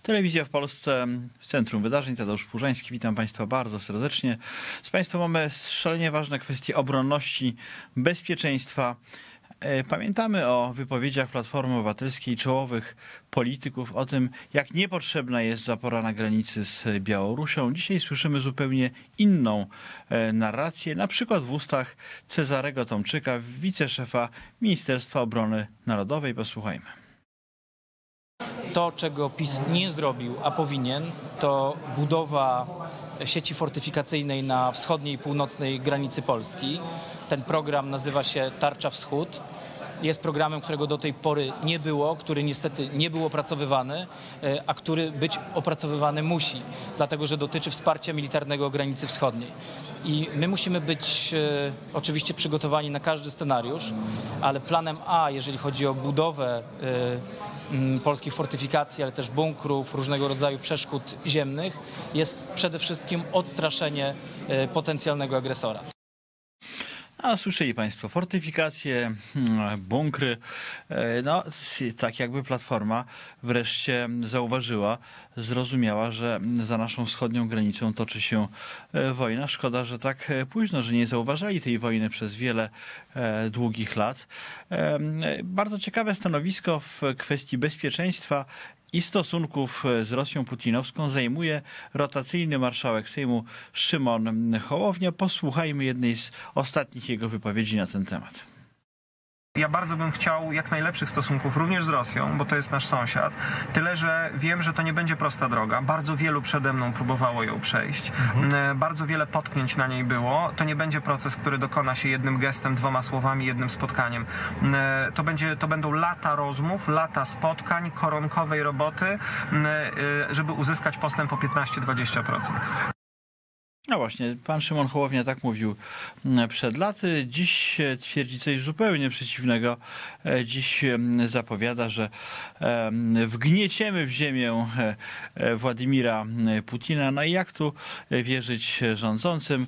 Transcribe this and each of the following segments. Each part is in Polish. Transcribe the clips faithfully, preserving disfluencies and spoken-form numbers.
Telewizja w Polsce, w centrum wydarzeń. Tadeusz Płużański, witam Państwa bardzo serdecznie. Z Państwem mamy szalenie ważne kwestie obronności, bezpieczeństwa. Pamiętamy o wypowiedziach Platformy Obywatelskiej, czołowych polityków, o tym, jak niepotrzebna jest zapora na granicy z Białorusią. Dzisiaj słyszymy zupełnie inną narrację, na przykład w ustach Cezarego Tomczyka, wiceszefa Ministerstwa Obrony Narodowej. Posłuchajmy. To, czego PiS nie zrobił, a powinien, to budowa sieci fortyfikacyjnej na wschodniej i północnej granicy Polski. Ten program nazywa się Tarcza Wschód. Jest programem, którego do tej pory nie było, który niestety nie był opracowywany, a który być opracowywany musi, dlatego że dotyczy wsparcia militarnego granicy wschodniej. I my musimy być e, oczywiście przygotowani na każdy scenariusz, ale planem A, jeżeli chodzi o budowę e, m, polskich fortyfikacji, ale też bunkrów, różnego rodzaju przeszkód ziemnych, jest przede wszystkim odstraszenie e, potencjalnego agresora. A słyszeli Państwo, fortyfikacje, bunkry, no tak jakby Platforma wreszcie zauważyła, zrozumiała, że za naszą wschodnią granicą toczy się wojna. Szkoda, że tak późno, że nie zauważali tej wojny przez wiele długich lat. Bardzo ciekawe stanowisko w kwestii bezpieczeństwa i stosunków z Rosją putinowską zajmuje rotacyjny marszałek Sejmu Szymon Hołownia. Posłuchajmy jednej z ostatnich jego wypowiedzi na ten temat. Ja bardzo bym chciał jak najlepszych stosunków również z Rosją, bo to jest nasz sąsiad. Tyle, że wiem, że to nie będzie prosta droga. Bardzo wielu przede mną próbowało ją przejść. Mhm. Bardzo wiele potknięć na niej było. To nie będzie proces, który dokona się jednym gestem, dwoma słowami, jednym spotkaniem. To, będzie, to będą lata rozmów, lata spotkań, koronkowej roboty, żeby uzyskać postęp o piętnaście do dwudziestu procent. No właśnie, pan Szymon Hołownia tak mówił przed laty. Dziś twierdzi coś zupełnie przeciwnego. Dziś zapowiada, że wgnieciemy w ziemię Władimira Putina. No i jak tu wierzyć rządzącym?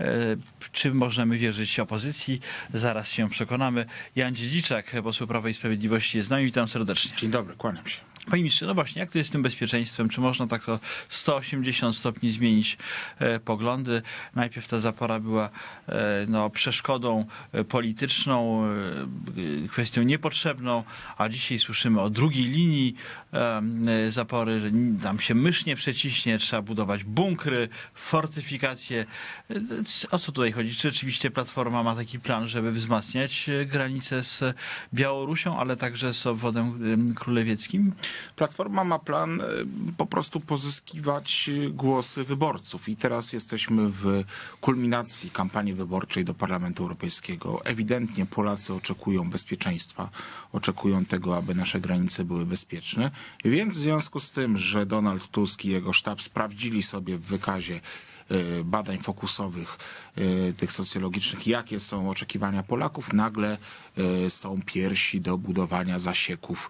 Czy możemy wierzyć opozycji? Zaraz się przekonamy. Jan Dziedziczak, poseł Prawa i Sprawiedliwości, jest z nami. Witam serdecznie. Dzień dobry, kłaniam się. Panie ministrze, no właśnie, jak to jest z tym bezpieczeństwem? Czy można tak o sto osiemdziesiąt stopni zmienić e, poglądy? Najpierw ta zapora była e, no, przeszkodą polityczną, e, kwestią niepotrzebną, a dzisiaj słyszymy o drugiej linii e, zapory, że tam się mysz nie przeciśnie, trzeba budować bunkry, fortyfikacje. E, o co tutaj chodzi? Czy rzeczywiście Platforma ma taki plan, żeby wzmacniać granicę z Białorusią, ale także z obwodem królewieckim? Platforma ma plan po prostu pozyskiwać głosy wyborców i teraz jesteśmy w kulminacji kampanii wyborczej do Parlamentu Europejskiego. Ewidentnie Polacy oczekują bezpieczeństwa, oczekują tego, aby nasze granice były bezpieczne, więc w związku z tym, że Donald Tusk i jego sztab sprawdzili sobie w wykazie badań fokusowych, tych socjologicznych, jakie są oczekiwania Polaków, nagle są piersi do budowania zasieków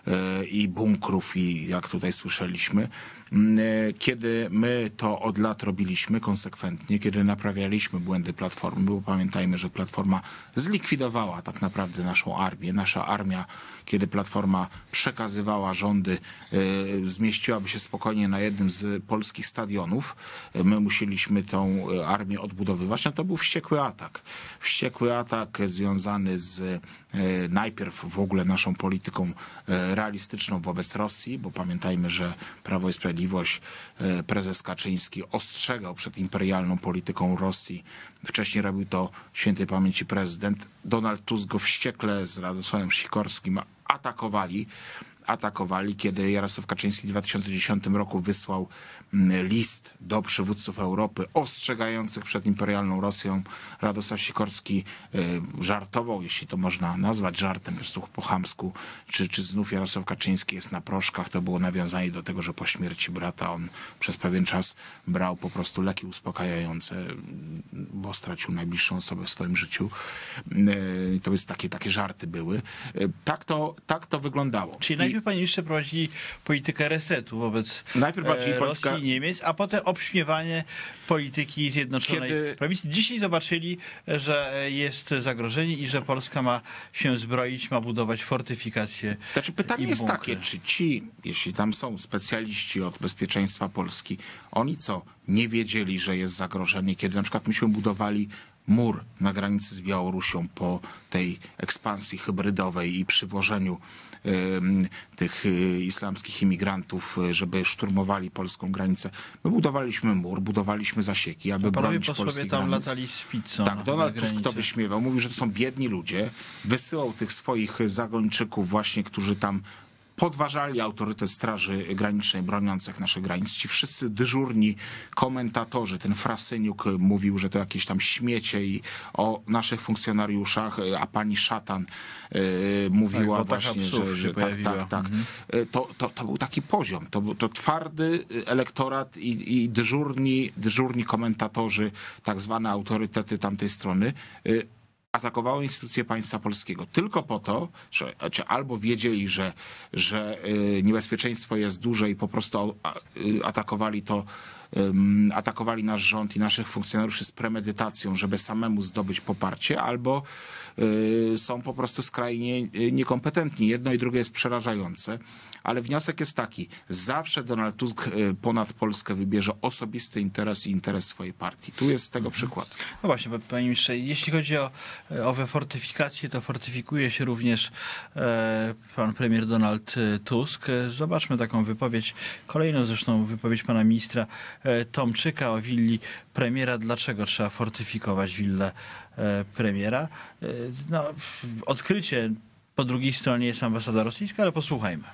i bunkrów i jak tutaj słyszeliśmy, kiedy my to od lat robiliśmy konsekwentnie, kiedy naprawialiśmy błędy Platformy, bo pamiętajmy, że Platforma zlikwidowała tak naprawdę naszą armię. Nasza armia, kiedy Platforma przekazywała rządy, zmieściłaby się spokojnie na jednym z polskich stadionów. My musieliśmy tą armię odbudowywać. No to był wściekły atak. Wściekły atak związany z najpierw w ogóle naszą polityką realistyczną wobec Rosji, bo pamiętajmy, że Prawo i Sprawiedliwość, prezes Kaczyński ostrzegał przed imperialną polityką Rosji. Wcześniej robił to świętej pamięci prezydent. Donald Tusk go wściekle z Radosławem Sikorskim atakowali. atakowali, kiedy Jarosław Kaczyński w dwa tysiące dziesiątym roku wysłał list do przywódców Europy ostrzegających przed imperialną Rosją. Radosław Sikorski żartował, jeśli to można nazwać żartem, po prostu po chamsku, czy, czy znów Jarosław Kaczyński jest na proszkach. To było nawiązanie do tego, że po śmierci brata on przez pewien czas brał po prostu leki uspokajające, bo stracił najbliższą osobę w swoim życiu. To jest takie, takie żarty były. Tak to, tak to wyglądało. Czyli myśmy, panie ministrze, prowadzili politykę resetu wobec Najpierw bardziej e, Rosji polityka... i Niemiec, a potem obśmiewanie polityki Zjednoczonej Kiedy... Prawicy. Dzisiaj zobaczyli, że jest zagrożenie i że Polska ma się zbroić, ma budować fortyfikacje. Znaczy pytanie i jest bunkry. takie, czy ci, jeśli tam są specjaliści od bezpieczeństwa Polski, oni co, nie wiedzieli, że jest zagrożenie, kiedy na przykład myśmy budowali mur na granicy z Białorusią po tej ekspansji hybrydowej i przywożeniu y, tych y, islamskich imigrantów, y, żeby szturmowali polską granicę. My budowaliśmy mur, budowaliśmy zasieki, aby bronić polskich tam granic. latali z pizzą. Tak, na, Donald na Tusk to wyśmiewał. Mówił, że to są biedni ludzie. Wysyłał tych swoich zagończyków właśnie, którzy tam podważali autorytet Straży Granicznej broniących naszych granic. Ci wszyscy dyżurni komentatorzy, ten Frasyniuk mówił, że to jakieś tam śmiecie i o naszych funkcjonariuszach, a pani Szatan y, mówiła tak, właśnie, że, że tak, tak, tak. Mhm. To, to, to był taki poziom. To był to twardy elektorat i, i dyżurni, dyżurni komentatorzy, tak zwane autorytety tamtej strony, y, atakowało instytucje państwa polskiego tylko po to, że znaczy albo wiedzieli, że, że niebezpieczeństwo jest duże i po prostu atakowali to, atakowali nasz rząd i naszych funkcjonariuszy z premedytacją, żeby samemu zdobyć poparcie, albo są po prostu skrajnie niekompetentni. Jedno i drugie jest przerażające, ale wniosek jest taki. Zawsze Donald Tusk ponad Polskę wybierze osobisty interes i interes swojej partii. Tu jest tego przykład. No właśnie, panie ministrze, jeśli chodzi o owe fortyfikacje, to fortyfikuje się również e, pan premier Donald Tusk. Zobaczmy taką wypowiedź, kolejną zresztą wypowiedź pana ministra e, Tomczyka o willi premiera. Dlaczego trzeba fortyfikować willę e, premiera? E, no, odkrycie po drugiej stronie jest ambasada rosyjska, ale posłuchajmy.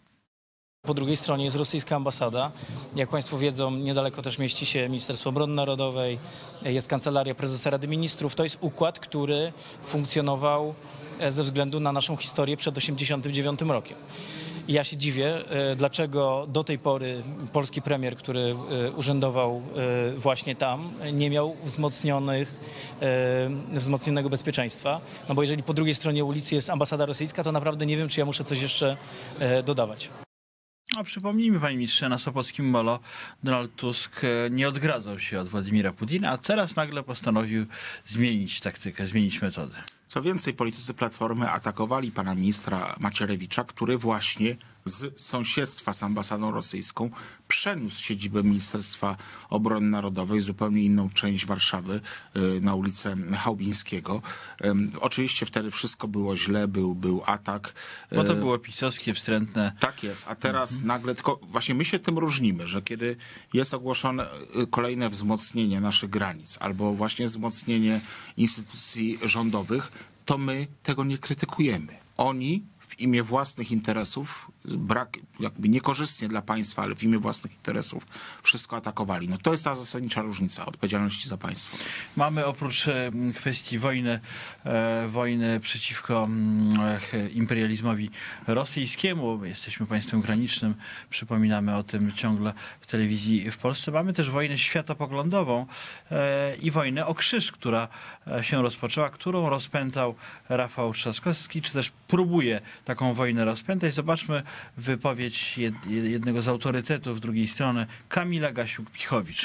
Po drugiej stronie jest rosyjska ambasada. Jak państwo wiedzą, niedaleko też mieści się Ministerstwo Obrony Narodowej, jest Kancelaria Prezesa Rady Ministrów. To jest układ, który funkcjonował ze względu na naszą historię przed osiemdziesiątym dziewiątym rokiem. I ja się dziwię, dlaczego do tej pory polski premier, który urzędował właśnie tam, nie miał wzmocnionych, wzmocnionego bezpieczeństwa. No bo jeżeli po drugiej stronie ulicy jest ambasada rosyjska, to naprawdę nie wiem, czy ja muszę coś jeszcze dodawać. A przypomnijmy, panie ministrze, na Sopockim Molo Donald Tusk nie odgradzał się od Władimira Putina, a teraz nagle postanowił zmienić taktykę, zmienić metodę. Co więcej, politycy Platformy atakowali pana ministra Macierewicza, który właśnie z sąsiedztwa z ambasadą rosyjską przeniósł siedzibę Ministerstwa Obrony Narodowej w zupełnie inną część Warszawy, na ulicę Chałubińskiego. Oczywiście wtedy wszystko było źle, był, był atak. Bo to było pisowskie, wstrętne. Tak jest, a teraz mhm. nagle, tylko właśnie my się tym różnimy, że kiedy jest ogłoszone kolejne wzmocnienie naszych granic albo właśnie wzmocnienie instytucji rządowych, to my tego nie krytykujemy. Oni w imię własnych interesów, brak, jakby niekorzystnie dla państwa, ale w imię własnych interesów wszystko atakowali. No to jest ta zasadnicza różnica odpowiedzialności za państwo. Mamy oprócz kwestii wojny, e, wojny przeciwko e, imperializmowi rosyjskiemu, jesteśmy państwem granicznym, przypominamy o tym ciągle w telewizji w Polsce, mamy też wojnę światopoglądową e, i wojnę o krzyż, która się rozpoczęła, którą rozpętał Rafał Trzaskowski, czy też próbuje taką wojnę rozpętać. Zobaczmy wypowiedź jednego z autorytetów drugiej strony, Kamila Gasiuk-Pichowicz.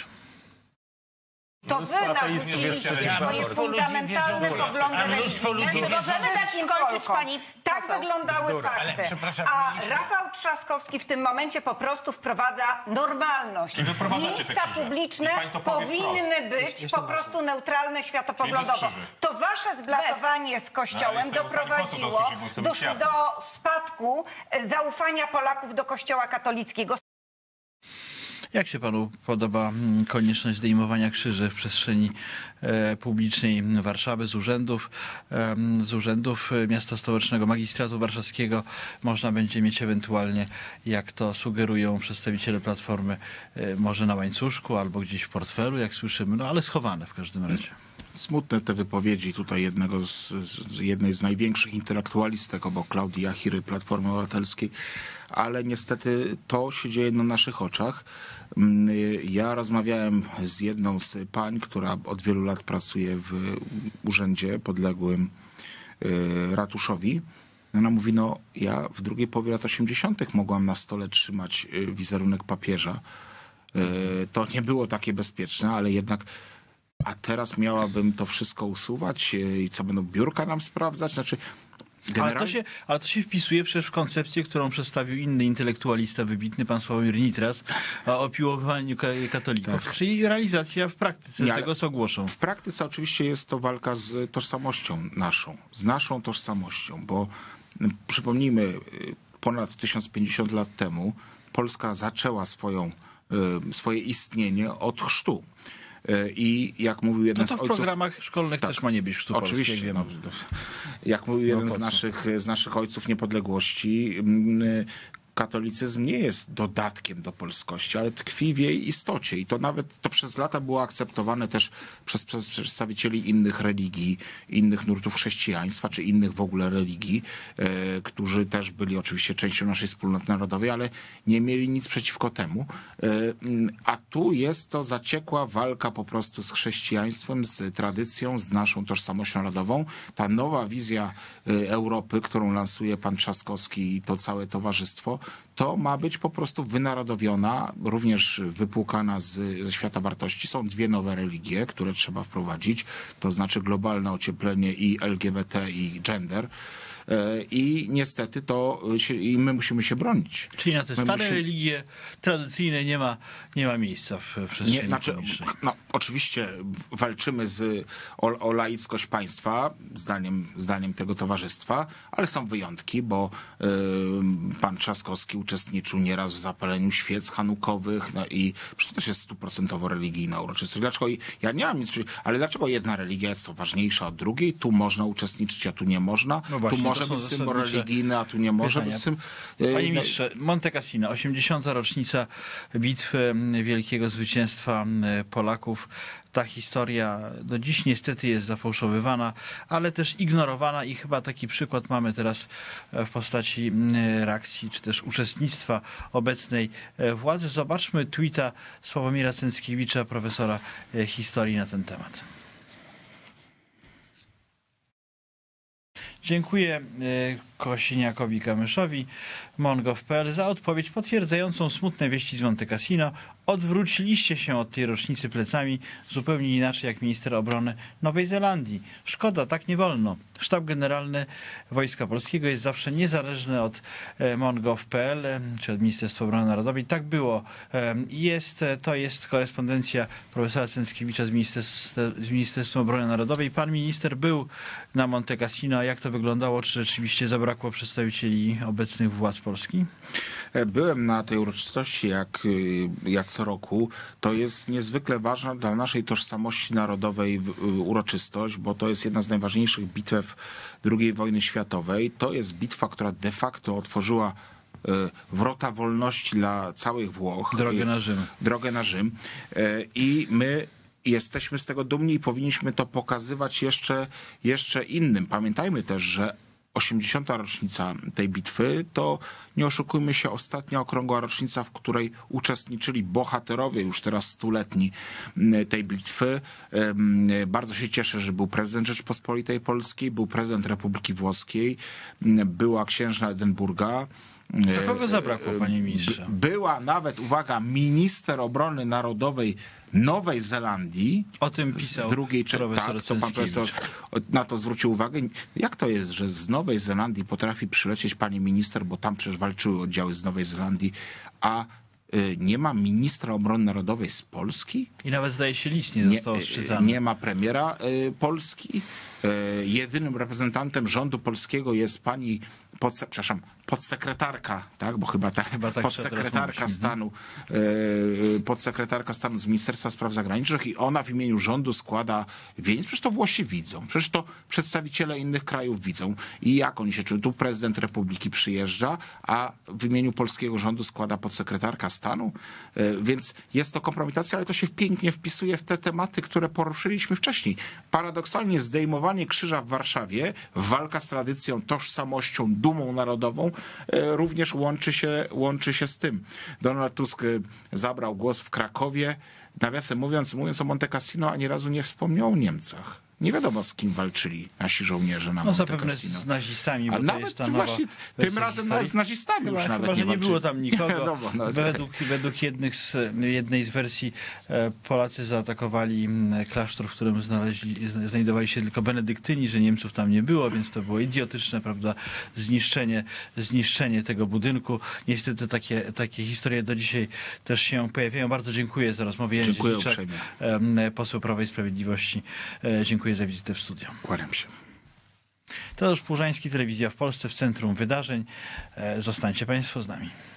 To wy narzuciliście swoje fundamentalne poglądy religijne. Czy możemy dać skończyć pani? Tak wyglądały fakty. A Rafał Trzaskowski w tym momencie po prostu wprowadza normalność. Miejsca publiczne powinny być po prostu neutralne światopoglądowo. To wasze zblatowanie z Kościołem doprowadziło do, do spadku zaufania Polaków do Kościoła katolickiego. Jak się panu podoba konieczność zdejmowania krzyży w przestrzeni e, publicznej Warszawy z urzędów, e, z urzędów miasta stołecznego, magistratu warszawskiego? Można będzie mieć ewentualnie, jak to sugerują przedstawiciele Platformy, e, może na łańcuszku albo gdzieś w portfelu, jak słyszymy, no ale schowane w każdym razie. Smutne te wypowiedzi tutaj jednego z, z jednej z największych intelektualistek obok Klaudii Jachiry, Platformy Obywatelskiej, ale niestety to się dzieje na naszych oczach. Ja rozmawiałem z jedną z pań, która od wielu lat pracuje w urzędzie podległym ratuszowi No ona mówi, no ja w drugiej połowie lat osiemdziesiątych mogłam na stole trzymać wizerunek papieża. To nie było takie bezpieczne, ale jednak a teraz miałabym to wszystko usuwać i co, będą biurka nam sprawdzać? Znaczy, generalnie... ale, to się, ale to się wpisuje przecież w koncepcję, którą przedstawił inny intelektualista wybitny, pan Sławomir Nitras, o opiłowaniu katolików. Tak. Czyli realizacja w praktyce nie, tego, co głoszą. W praktyce oczywiście jest to walka z tożsamością naszą, z naszą tożsamością, bo przypomnijmy, ponad tysiąc pięćdziesiąt lat temu Polska zaczęła swoją, swoje istnienie od chrztu. I jak mówił jeden no to z w ojców... w programach szkolnych tak, też ma nie być chrztu oczywiście. No, jak mówił jeden no, z, naszych, z naszych ojców niepodległości, katolicyzm nie jest dodatkiem do polskości, ale tkwi w jej istocie. I to nawet to przez lata było akceptowane też przez, przez przedstawicieli innych religii, innych nurtów chrześcijaństwa, czy innych w ogóle religii, e, którzy też byli oczywiście częścią naszej wspólnoty narodowej, ale nie mieli nic przeciwko temu. E, a tu jest to zaciekła walka po prostu z chrześcijaństwem, z tradycją, z naszą tożsamością narodową. Ta nowa wizja e, Europy, którą lansuje pan Trzaskowski i to całe towarzystwo, to ma być po prostu wynarodowiona, również wypłukana z, ze świata wartości. Są dwie nowe religie, które trzeba wprowadzić, to znaczy globalne ocieplenie i L G B T i gender. I niestety to się, i my musimy się bronić. Czyli na te my stare musimy... religie tradycyjne nie ma, nie ma miejsca w przestrzeni nie, znaczy, no, oczywiście walczymy z, o, o laickość państwa, zdaniem, zdaniem tego towarzystwa, ale są wyjątki, bo y, pan Trzaskowski uczestniczył nieraz w zapaleniu świec hanukowych, no i to też jest stuprocentowo religijna uroczystość. Dlaczego, ja nie mam nic, ale dlaczego jedna religia jest ważniejsza od drugiej? Tu można uczestniczyć, a tu nie można. No właśnie, tu może być symbol religijny, a tu nie może pytania. być symbol... Panie ministrze, Monte Cassino, osiemdziesiąta rocznica bitwy, wielkiego zwycięstwa Polaków. Ta historia do dziś niestety jest zafałszowywana, ale też ignorowana i chyba taki przykład mamy teraz w postaci reakcji, czy też uczestnictwa obecnej władzy. Zobaczmy tweeta Sławomira Cęckiewicza, profesora historii na ten temat. Dziękuję Kosiniakowi-Kamyszowi, mongow kropka p l za odpowiedź potwierdzającą smutne wieści z Monte Cassino. Odwróciliście się od tej rocznicy plecami zupełnie inaczej jak minister obrony Nowej Zelandii. Szkoda, tak nie wolno. Sztab Generalny Wojska Polskiego jest zawsze niezależny od mongow kropka p l czy od Ministerstwa Obrony Narodowej. Tak było. Jest, to jest korespondencja profesora Cęckiewicza z, Ministerstw, z Ministerstwem Obrony Narodowej. Pan minister był na Monte Cassino. Jak to wyglądało? Czy rzeczywiście zabrakło przedstawicieli obecnych władz Polski? Byłem na tej uroczystości jak, jak co roku. To jest niezwykle ważna dla naszej tożsamości narodowej uroczystość, bo to jest jedna z najważniejszych bitew drugiej wojny światowej. To jest bitwa, która de facto otworzyła wrota wolności dla całych Włoch. Drogę na Rzym. Drogę na Rzym. I my jesteśmy z tego dumni i powinniśmy to pokazywać jeszcze, jeszcze innym. Pamiętajmy też, że osiemdziesiąta rocznica tej bitwy to, nie oszukujmy się, ostatnia okrągła rocznica, w której uczestniczyli bohaterowie już teraz stuletni tej bitwy. Bardzo się cieszę, że był prezydent Rzeczypospolitej Polskiej, był prezydent Republiki Włoskiej, była księżna Edynburga. Do kogo zabrakło, panie ministrze? Była nawet, uwaga, minister obrony narodowej Nowej Zelandii. O tym pisał z drugiej profesor tak, to pan profesor na to zwrócił uwagę. Jak to jest, że z Nowej Zelandii potrafi przylecieć pani minister, bo tam przecież walczyły oddziały z Nowej Zelandii, a y, nie ma ministra obrony narodowej z Polski? I nawet zdaje się list nie został odczytany. Nie ma premiera y, Polski. Y, jedynym reprezentantem rządu polskiego jest pani Podse, przepraszam, podsekretarka, tak, bo chyba ta chyba tak podsekretarka stanu, yy, podsekretarka stanu z Ministerstwa Spraw Zagranicznych i ona w imieniu rządu składa wieniec. Przecież to Włosi widzą, przecież to przedstawiciele innych krajów widzą. I jak oni się czują? Tu prezydent Republiki przyjeżdża, a w imieniu polskiego rządu składa podsekretarka stanu. Yy, więc jest to kompromitacja, ale to się pięknie wpisuje w te tematy, które poruszyliśmy wcześniej. Paradoksalnie zdejmowanie krzyża w Warszawie, walka z tradycją, tożsamością, dumą narodową również łączy się, łączy się z tym. Donald Tusk zabrał głos w Krakowie. Nawiasem mówiąc, mówiąc o Monte Cassino, ani razu nie wspomniał o Niemcach. Nie wiadomo, z kim walczyli nasi żołnierze na No Monte zapewne Cassino. z nazistami, bo A to nawet jest ta nowa właśnie wersja tym razem historii. nawet z nazistami Chyba, już nawet chyba, nie że nie było tam nikogo. Nie wiadomo, no, według, według jednych z, jednej z wersji e, Polacy zaatakowali m, klasztor, w którym znaleźli, zna- znajdowali się tylko benedyktyni, że Niemców tam nie było, więc to było idiotyczne, prawda, zniszczenie, zniszczenie tego budynku. Niestety takie, takie historie do dzisiaj też się pojawiają. Bardzo dziękuję za rozmowę. Jędrzej Dziękuję Liczak, uprzejmie. e, poseł Prawa i Sprawiedliwości. E, dziękuję za wizytę w studiu. Kłaniam się. Tadeusz Płużański, Telewizja w Polsce, w centrum wydarzeń. E, Zostańcie Państwo z nami.